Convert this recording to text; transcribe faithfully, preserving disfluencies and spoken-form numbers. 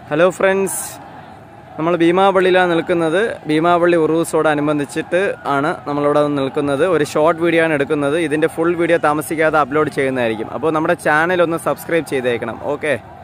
Hello friends, നമ്മൾ ഭീമാപള്ളിയിലാണ് നിൽക്കുന്നത്. ഭീമാപള്ളി ഉറൂസോടനുബന്ധിച്ചിട്ട് ആണ് നമ്മളിവിടെ നിൽക്കുന്നത്. ഒരു ഷോർട്ട് വീഡിയോ ആണ് എടുക്കുന്നത്. ഇതിൻ്റെ ഫുൾ വീഡിയോ താമസിക്കാതെ അപ്ലോഡ് ചെയ്യുന്നതായിരിക്കും. അപ്പോൾ നമ്മുടെ ചാനൽ ഒന്ന് സബ്സ്ക്രൈബ് ചെയ്തേക്കണം. ഓക്കെ.